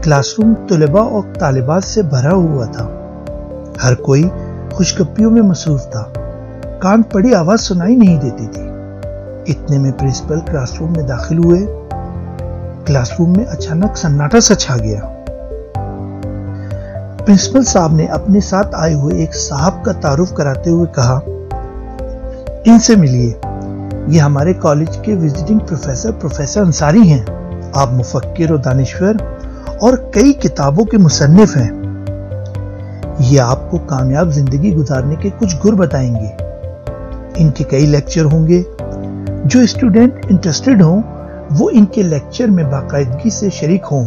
Class room तलबा और तालिबात से भरा हुआ था। हर कोई खुशगप्पियों में मसरूफ था। कान पड़ी आवाज सुनाई नहीं देती थी। इतने में प्रिंसिपल क्लासरूम में दाखिल हुए। क्लासरूम में अचानक सन्नाटा सा छा गया। प्रिंसिपल साहब ने अपने साथ आए हुए एक साहब का तारुफ कराते हुए कहा, इनसे मिलिए, ये हमारे कॉलेज के विजिटिंग प्रोफेसर अंसारी हैं। आप मुफक्किर और दानिश्वर और कई किताबों के मुसन्निफ हैं। ये आपको कामयाब जिंदगी गुजारने के कुछ गुर बताएंगे। इनके कई लेक्चर होंगे। जो स्टूडेंट इंटरेस्टेड हों वो इनके लेक्चर में बाकायदगी से शरीक हों।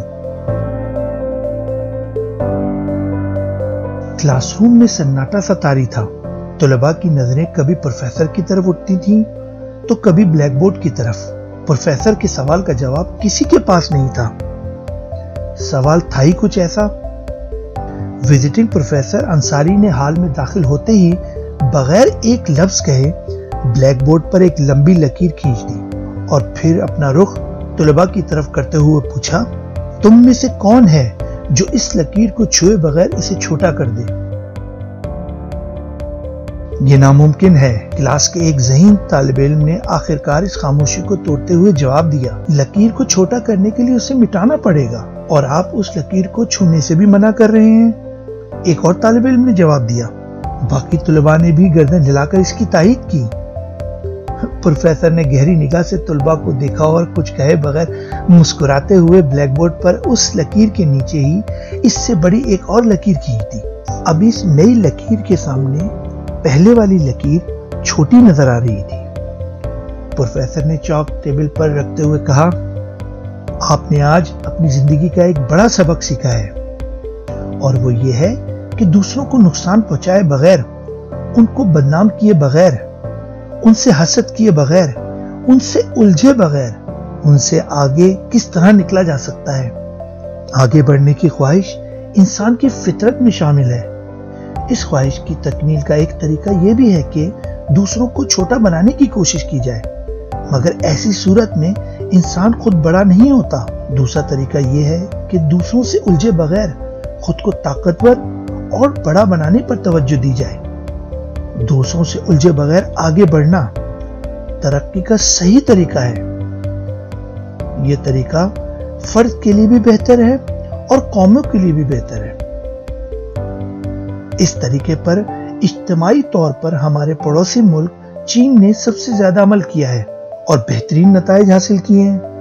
क्लासरूम में सन्नाटा सा तारी था। तलबा की नजरें कभी प्रोफेसर की तरफ उठती थीं तो कभी ब्लैक बोर्ड की तरफ। प्रोफेसर के सवाल का जवाब किसी के पास नहीं था। सवाल था ही कुछ ऐसा। विजिटिंग प्रोफेसर अंसारी ने हाल में दाखिल होते ही बगैर एक लफ्ज कहे ब्लैक बोर्ड पर एक लंबी लकीर खींच दी और फिर अपना रुख तलबा की तरफ करते हुए पूछा, तुम में से कौन है जो इस लकीर को छुए बगैर इसे छोटा कर दे? ये नामुमकिन है। क्लास के एक ज़हीन तालिब इल्म ने आखिरकार इस खामोशी को तोड़ते हुए जवाब दिया, लकीर को छोटा करने के लिए उसे मिटाना पड़ेगा और आप उस लकीर को छूने से भी मना कर रहे हैं। एक और तालिब इल्म ने जवाब दिया। बाकी तलबा ने भी गर्दन हिलाकर इसकी तायीद की। प्रोफेसर ने गहरी निगाह से तलबा को देखा और कुछ कहे बगैर मुस्कुराते हुए ब्लैक बोर्ड पर उस लकीर के नीचे ही इससे बड़ी एक और लकीर खींच दी। अब इस नई लकीर के सामने पहले वाली लकीर छोटी नजर आ रही थी। प्रोफेसर ने चौक टेबल पर रखते हुए कहा, आपने आज अपनी जिंदगी का एक बड़ा सबक सीखा है और वो ये है कि दूसरों को नुकसान पहुंचाए बगैर, उनको बदनाम किए बगैर, उनसे हसद किए बगैर, उनसे उलझे बगैर, उनसे आगे किस तरह निकला जा सकता है। आगे बढ़ने की ख्वाहिश इंसान की फितरत में शामिल है। इस ख्वाहिश की तकमील का एक तरीका यह भी है कि दूसरों को छोटा बनाने की कोशिश की जाए, मगर ऐसी सूरत में इंसान खुद बड़ा नहीं होता। दूसरा तरीका यह है कि दूसरों से उलझे बगैर खुद को ताकतवर और बड़ा बनाने पर तवज्जो दी जाए। दूसरों से उलझे बगैर आगे बढ़ना तरक्की का सही तरीका है। यह तरीका फर्द के लिए भी बेहतर है और कौमों के लिए भी बेहतर है। इस तरीके पर इज्तिमाई तौर पर हमारे पड़ोसी मुल्क चीन ने सबसे ज्यादा अमल किया है और बेहतरीन नताइज हासिल किए हैं।